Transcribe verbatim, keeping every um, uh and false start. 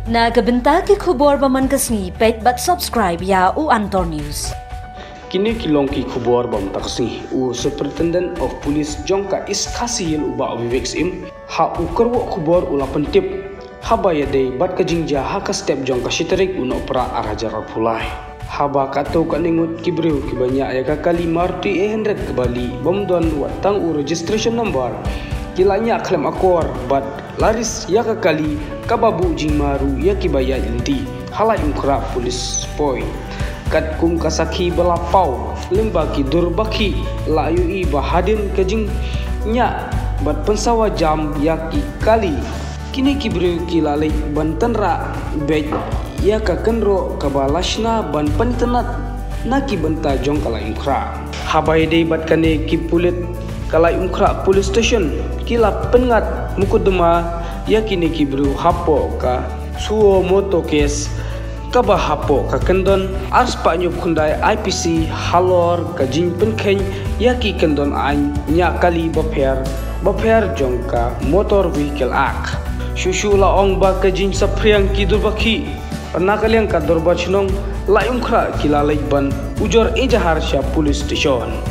Na kabenta ki khubor baman kasni pet bat subscribe ya u Antor News. Kini kilong ki khubor bam takasni u Superintendent of Police jongka iskasi yel uba Vivek Sim ha u kerwo khubor ulapan tip haba ya dei bat kajingja ha ka step jongka shiterik uno pra arajar pulai haba kato kaningut kibreu kibanya ya ka kali Maruti eight hundred kembali bomdon watang u registration number kilanya klaim akor bat laris ya ka kali kababu jing maru ya kibaya inti halai umkra police point kat kum kasaki balapau lembaki durbaki layu i bahadin kajing nya bat pensawa jam yaki kali kini kibreu kilalai bantanra bej ya ka kenro kabalashna ban pantenat naki benta jong kalai umkra habai dei bat kane kipulit kalai umkra police station kila pengat mukuduma ya kini kibreu hapo ka suo moto case kaba hapo ka kendon ars pa nyup khundai I P C halor ka jing penkhen yaki kendon an nya kali bapher bapher jongka motor vehicle act shushu la ong ba ka jing sapriang ki durbaki pernah kalian ka durbachnong la umkra kilalai ban ujor ejahar sya police station.